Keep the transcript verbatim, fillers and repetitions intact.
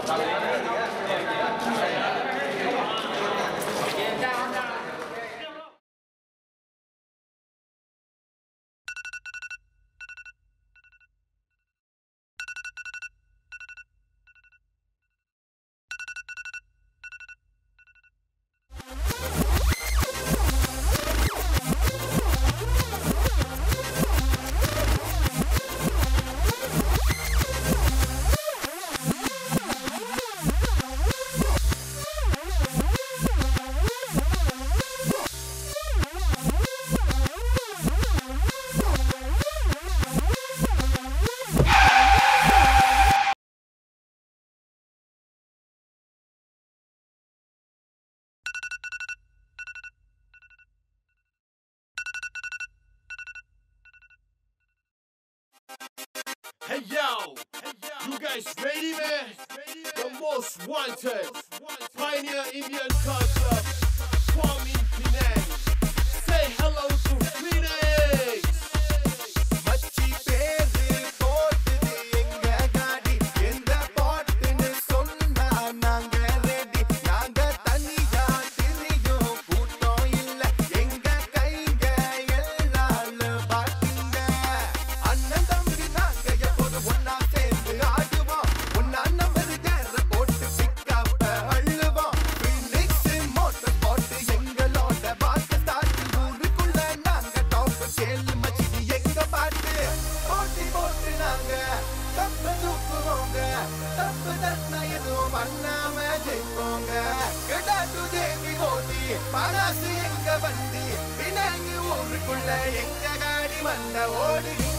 Hey yo, you guys ready, man? The most wanted pioneer Indian culture, Kwame Pinang. Say hello to Phoenix. Machi pere போடுது எங்க காடி எந்த பாட்டுன்னு சொன்னா நாங்க ரெடி நாங்க தனியா திரியும் கூட்டம் இல்ல எங்க கைங்க எல்லால பாட்டுங்க அண்ணன் தம்பி நாங்க எப்போது ஒன்னா சேர்ந்து ஆடுவோம் ஒன்னா நம்பர் கேர போட்டு பிக்காப்ப அள்ளுவோம் Phoenix மோட்டர் போட்டு எங்களோட பாட்டு ஸ்டார்ட் ஊருக்குள்ள நாங்க டாப் கேளு மச்சி எங்க பாட்டு போட்டி போட்டு நாங்க தப்பு தூக்குவோங்க தப்பு தட்டினா எதுவும் பண்ணாம ஜெயிப்போங்க கிடாட்டு தேவி ஓடி பராசு எங்க வண்டி பினாங்கி ஊருக்குள்ள எங்க காடி வந்த ஓடி